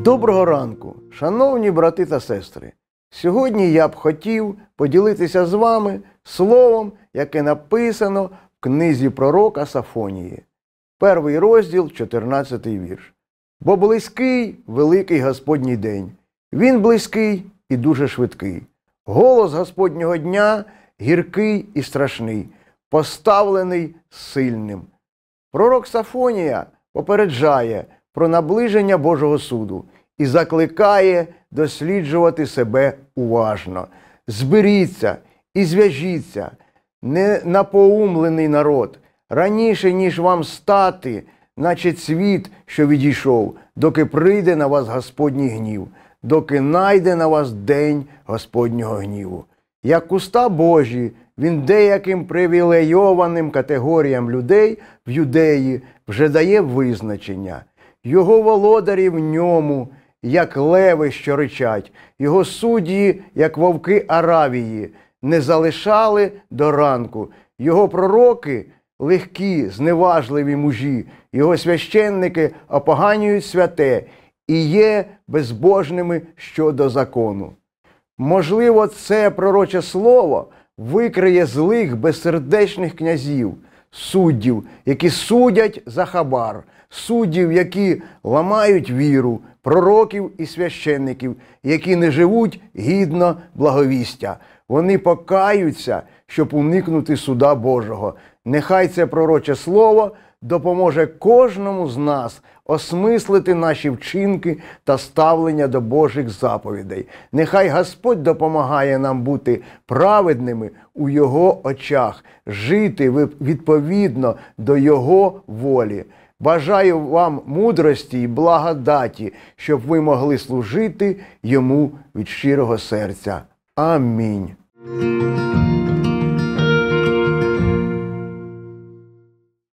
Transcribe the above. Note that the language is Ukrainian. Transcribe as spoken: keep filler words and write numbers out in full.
Доброго ранку, шановні брати та сестри! Сьогодні я б хотів поділитися з вами словом, яке написано в книзі пророка Сафонії. Перший розділ, чотирнадцятий вірш. «Бо близький великий Господній день, він близький і дуже швидкий. Голос Господнього дня гіркий і страшний, поставлений сильним». Пророк Сафонія попереджає про наближення Божого суду і закликає досліджувати себе уважно. Зберіться і зв'яжіться, ненапоумлений народ, раніше, ніж вам стати, наче цвіт, що відійшов, доки прийде на вас Господній гнів, доки найде на вас день Господнього гніву. Як уста Божі, він деяким привілейованим категоріям людей в Юдеї вже дає визначення. Його володарі в ньому, як леви, що ричать, його судді, як вовки Аравії, не залишали до ранку. Його пророки – легкі, зневажливі мужі, його священники опоганюють святе і є безбожними щодо закону. Можливо, це пророче слово викриє злих, безсердечних князів, суддів, які судять за хабар, суддів, які ламають віру, пророків і священників, які не живуть гідно благовістя. Вони покаються, щоб уникнути суда Божого. Нехай це пророче слово допоможе кожному з нас осмислити наші вчинки та ставлення до Божих заповідей. Нехай Господь допомагає нам бути праведними у Його очах, жити відповідно до Його волі. Бажаю вам мудрості і благодаті, щоб ви могли служити Йому від щирого серця. Амінь.